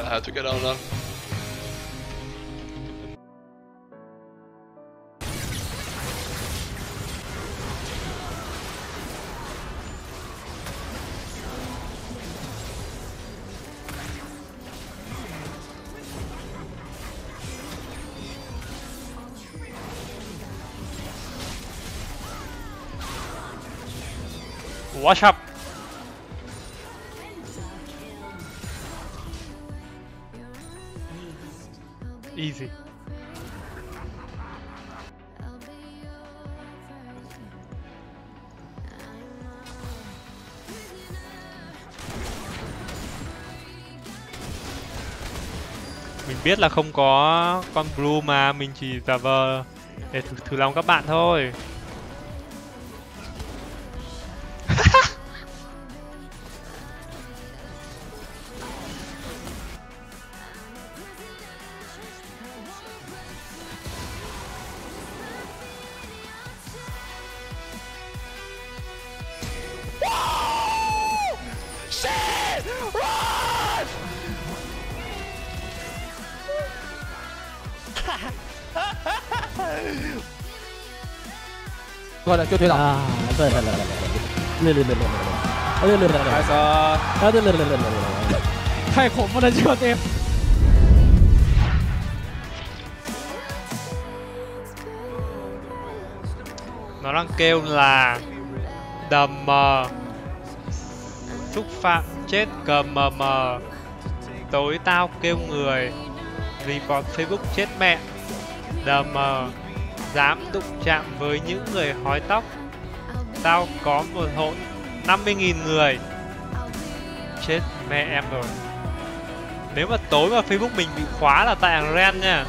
I have to get out now. Watch up. Easy. Mình biết là không có con Blue mà mình chỉ giả vờ để thử lòng các bạn thôi. Gọi là kêu thuê nào?太恐怖了，这个队。 Nó đang kêu là đầm mờ, xúc phạm chết GMM, tối tao kêu người, report Facebook chết mẹ, đầm mờ, dám đụng chạm với những người hói tóc, tao có một hỗn 50.000 người, chết mẹ em rồi. Nếu mà tối mà Facebook mình bị khóa là tại thằng Ren nha.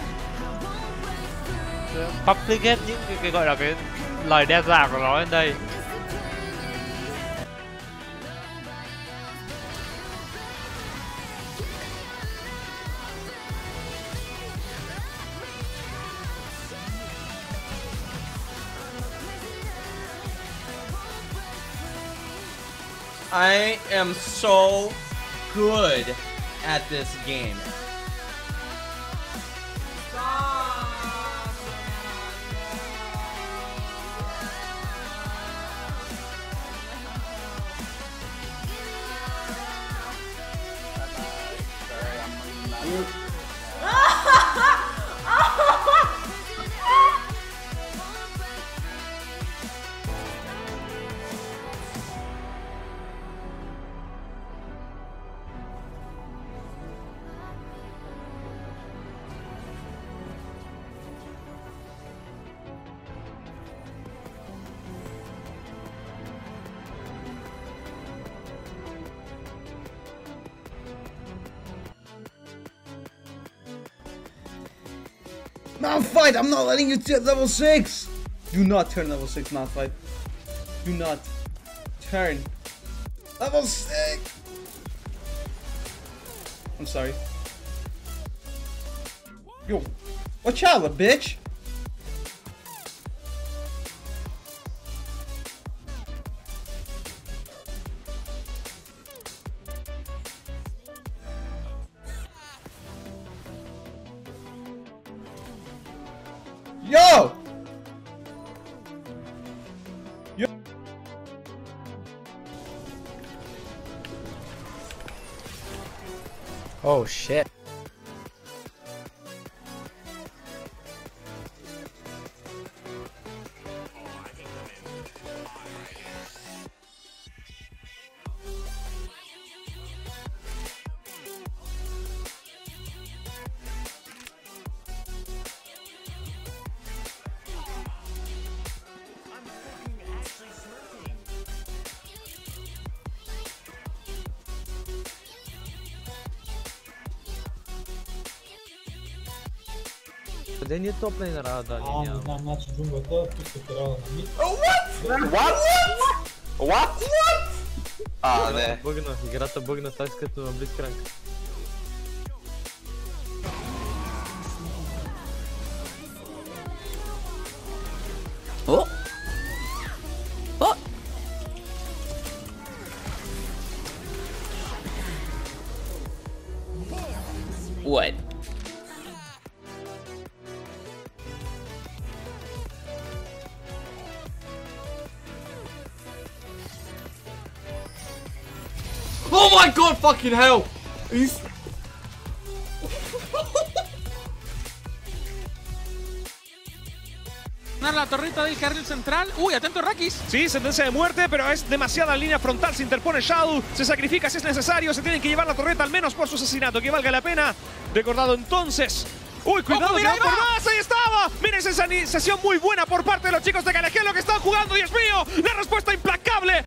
Public hết những cái gọi là cái lời đe dọa của nó lên đây. I am so good at this game. Malphite, I'm not letting you to level 6! Do not turn level 6, Malphite. Do not turn level 6! I'm sorry. Yo, watch out, little bitch! Yo! Yo! Oh shit. Ден je top laner da А, не знам, значи джунглата, тук се трябва да нами. What? А, не. Бъгна, играта бъгна тази като на Blitzcrank. О! О! What? Oh my god, fucking hell! He's... La torreta del carril central. Uy, atento Rakis. Sí, sentencia de muerte, pero es demasiada línea frontal. Se interpone Shadow, se sacrifica si es necesario. Se tienen que llevar la torreta al menos por su asesinato, que valga la pena. Recordado entonces. Uy, cuidado, que va por más. Ahí estaba. Miren esa iniciación muy buena por parte de los chicos de Callejero, lo que están jugando. Dios mío, la respuesta implacable.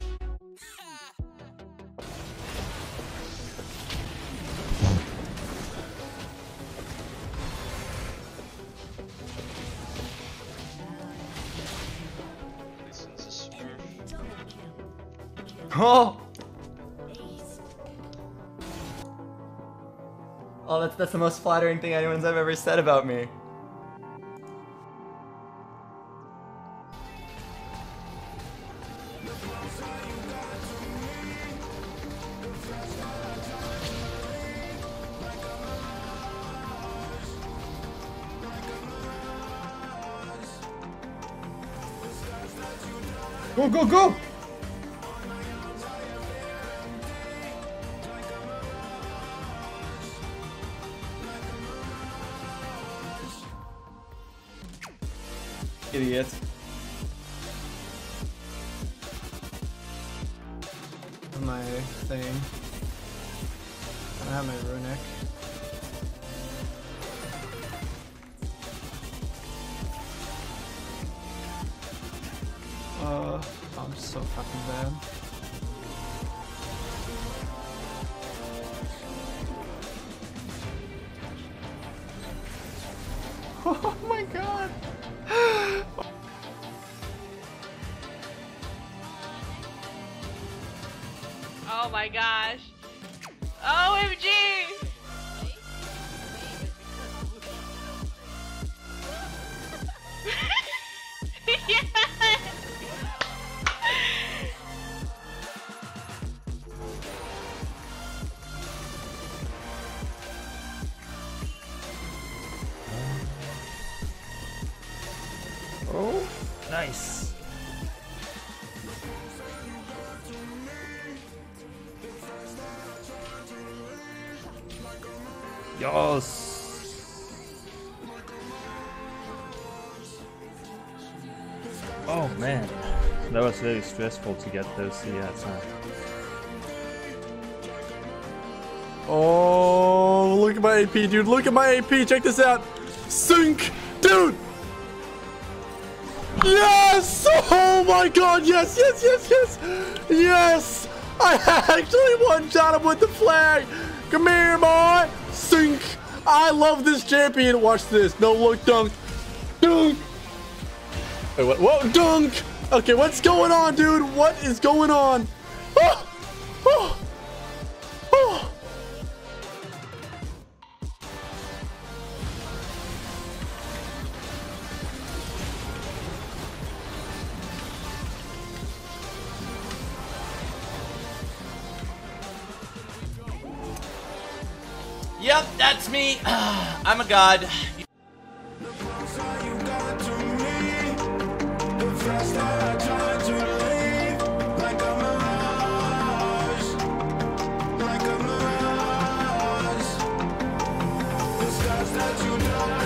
Oh! Oh, that's the most flattering thing anyone's ever said about me. Go, go, go! Idiot. My thing. I have my runic. I'm so fucking bad. Oh my god! Oh my gosh. OMG! Yes! Oh, nice. Yes. Oh man, that was very stressful to get those CAs. Oh, look at my AP, dude. Look at my AP. Check this out. Sync, dude. Yes! Oh my god, yes, yes, yes, yes! Yes! I actually one-shot him with the flag! Come here, boy! Sync! I love this champion! Watch this. No look dunk. Dunk! Wait, what? Whoa, dunk! Okay, what's going on, dude? What is going on? Oh! Oh! Oh! Yep, that's me. I'm a god. That you know